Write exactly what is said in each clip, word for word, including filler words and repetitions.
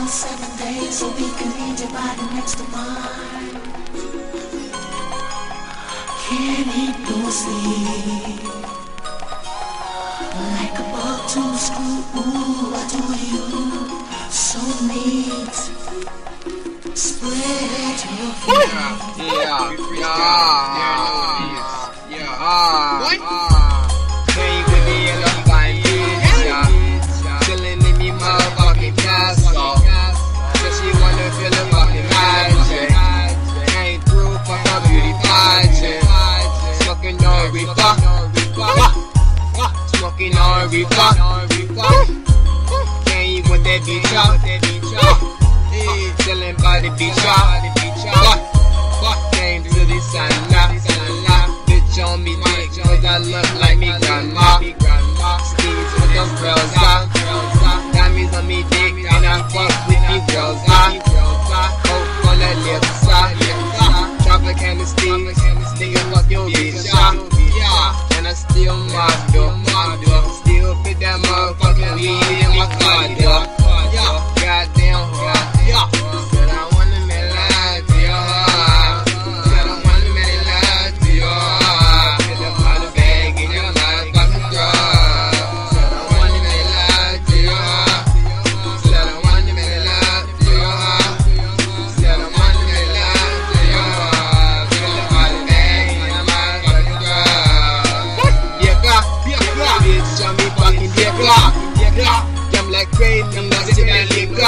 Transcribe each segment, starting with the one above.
seven days so we can need your body next to mine. Can't eat nor sleep, like a bug to a screw. Ooh, I do you so neat. Spread your feet. Yeah, yeah, yeah, yeah. Ah, what? Stay with me in the fine bitch, chillin' in me motherfucking castle. Said she wanna feel the fucking magic. Came through for her beauty pageant. Smoking on reefer, smoking on reefer. Came with that beach up, chillin' by the beach up. Came to the sun up, bitch on me dick, cause I look like me grandma. Steez with them girls up, diamonds on me dick, and I fuck with these girls up. Coke on the lips up, chocolate candy sticks, nigga fuck your bitch up. And I still mobbed up, still fit that motherfucking weed in my car, duh. Goddamn, yeah. Said I wanna make love to your heart. Said I wanna make love to your heart. Hit up all the bag in your motherfucking throat. Said I wanna make love to your heart. Said I wanna make love to your heart. Said I wanna make love to your heart. Hit up all the bag in your motherfucking throat. Yeah, God, yeah, God. Bitch, I'm me fucking yeah, God, yeah, God. I'm like crazy, I'm not sitting there,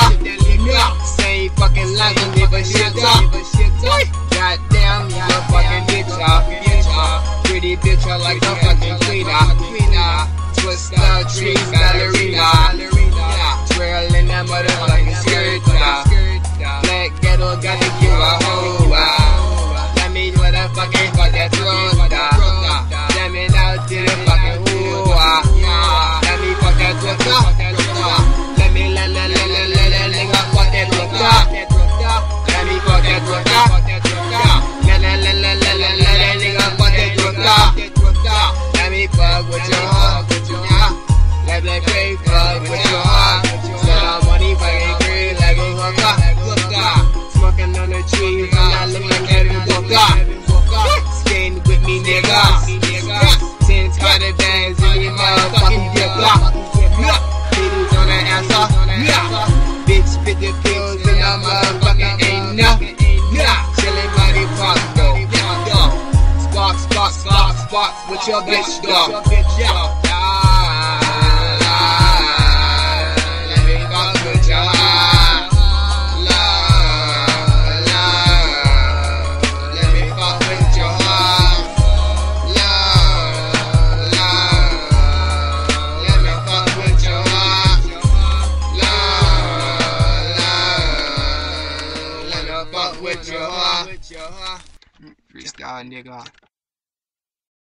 same fucking lines, don't give a shit up. Goddamn, you a fucking bitch up. Pretty bitch, I like a fucking queen up. Twist the trees, ballerina. Twirling that motherfucking skirt up. Black ghetto, gotta give a hoe out. Let me know the fucking fuck that throat up. Let me now to the fucking ooh ah. Let me fuck that throat up. Let me la la la la la la nigga fuck that throat up. Let me fuck that throat up. La la la la la la la la nigga fuck that throat up. Let me fuck with your heart. Let me play fuck with your heart. Said I'm money fucking green like a hooker. Smoking on the trees and I look like Kevin Booker. Skating with me niggas. Ten spotted bands in me motherfucking dip block. Ladies on the answer. Bitch spit the pills and I'm motherfucking ain't nothing. Chillin' by the park though. Spark, spark, spark, spark with your bitch though. Let me fuck with your heart. Love, love. Let me fuck with your heart. Love, love. Let me fuck with your heart. Love, love. Let me fuck with your heart. Freestyle nigga.